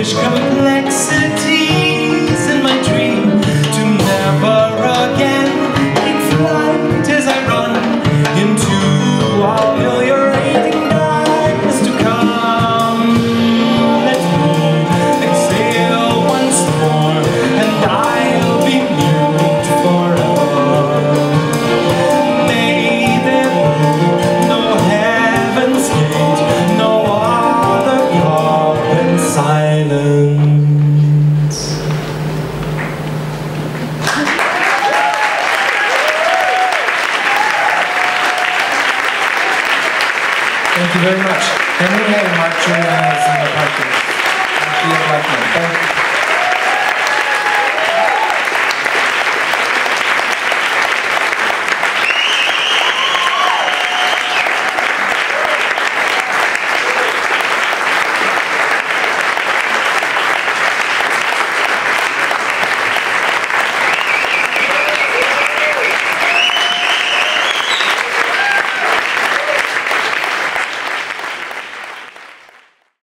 foolish complexities in my dream to never again take flight as I run into all your rating darkness to come. Let me exhale once more, and I'll be mute forever. May there be no heaven's gate, no other God than silence. Thank you very much. Can we have Marjorie and Zeena Parkins?